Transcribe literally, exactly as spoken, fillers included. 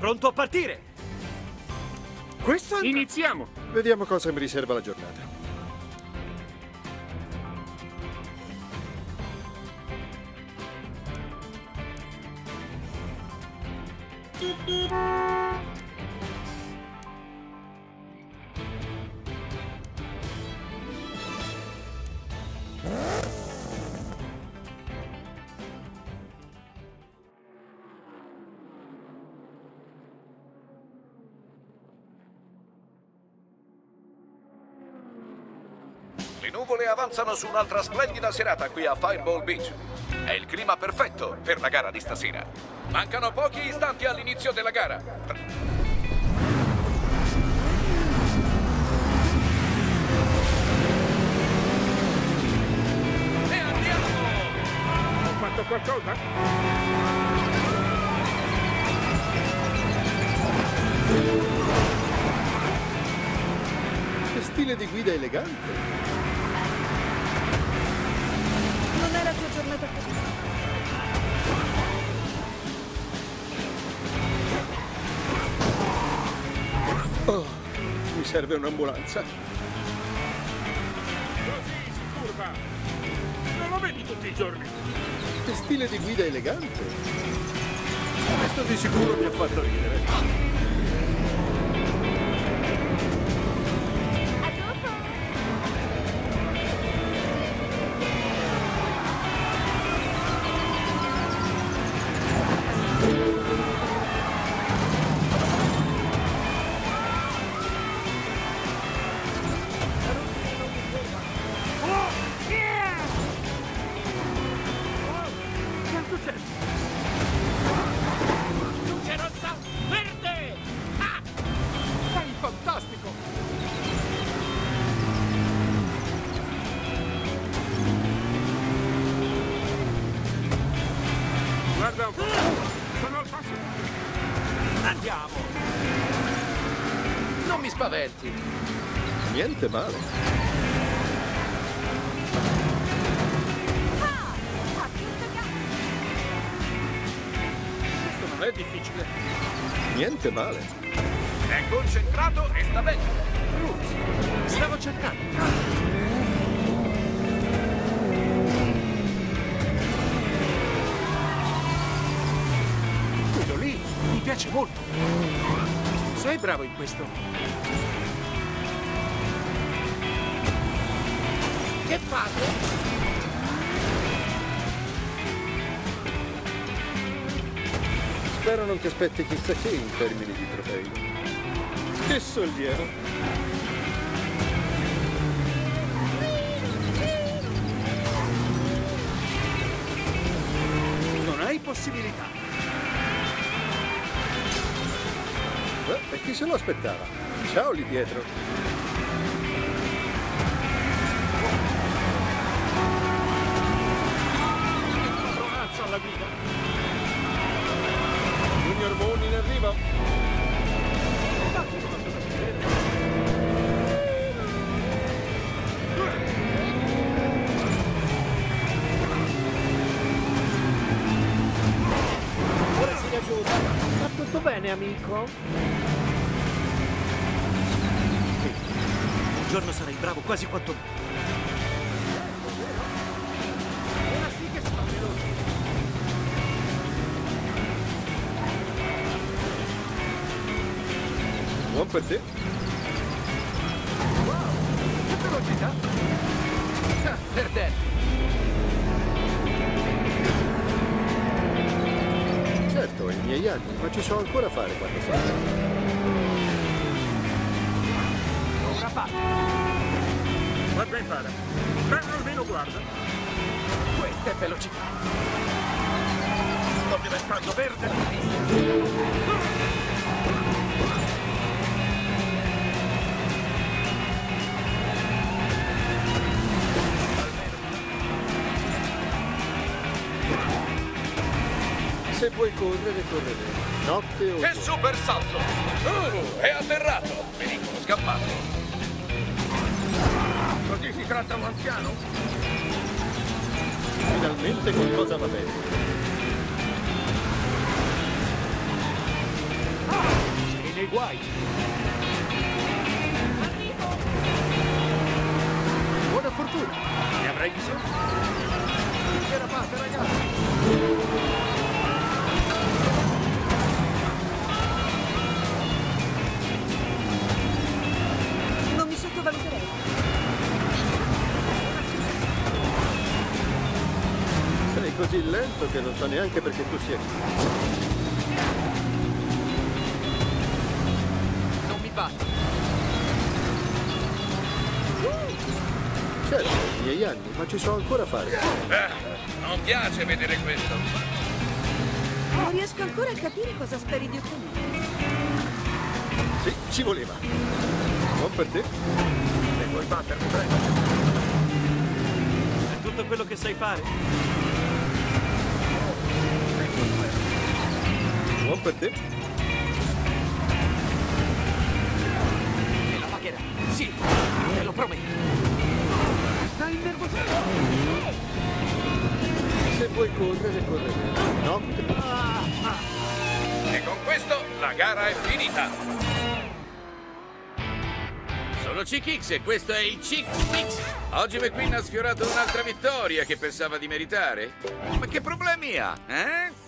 Pronto a partire! Questo andrà. Iniziamo! Vediamo cosa mi riserva la giornata. Le nuvole avanzano su un'altra splendida serata qui a Fireball Beach. È il clima perfetto per la gara di stasera. Mancano pochi istanti all'inizio della gara. E andiamo! Ho fatto qualcosa? Che stile di guida elegante. Non è la tua giornata preferita. Oh, mi serve un'ambulanza. Così si curva! Non lo vedi tutti i giorni! Che stile di guida elegante. Questo di sicuro mi ha fatto ridere. Luce rossa, verde! Ah! Sei fantastico! Guarda un po'! Sono al passo! Andiamo! Non mi spaventi! Niente male. Questo non è difficile! Niente male. È concentrato e sta bene. Stavo cercando! Quello lì mi piace molto! Sei bravo in questo! Che fate? Spero non ti aspetti chissà che in termini di trofei. Che sollievo. Non hai possibilità! Eh, e chi se lo aspettava? Ciao lì dietro. Padronazzo alla guida! Junior Moon in arrivo. Ora si raggiunge! Va tutto bene, amico? Un giorno sarai bravo quasi quanto me. Ora sì che sono veloce! Buon per te. Che velocità! Ah, perdente! Certo, ai miei anni, ma ci so ancora fare quando serve. Una parte! Guarda in fare! Beh, almeno guarda! Questa è velocità! Sto diventando verde! Se vuoi correre, correre. Notte o Che giorno. super salto! Oh, è atterrato! Pericolo scappato! Così si tratta un anziano? Finalmente qualcosa va bene. nei guai. Buona fortuna. Ne avrai bisogno? Che eravate, ragazzi? Non mi sottovaluterei. Sei così lento che non so neanche perché tu sia qui. Non mi batti. Certo, i miei anni, ma ci so ancora fare. Eh, non piace vedere questo. Non riesco ancora a capire cosa speri di ottenere. Sì, ci voleva. Buon per te. Se vuoi battermi, prego. È tutto quello che sai fare. Buon per te. E la pagherai. Sì, te lo prometto. Stai innervosendo. Se vuoi correre, correre. No? E con questo la gara è finita. Sono C-Kix e questo è il C-Mix. Oggi McQueen ha sfiorato un'altra vittoria che pensava di meritare. Ma che problemi ha, eh?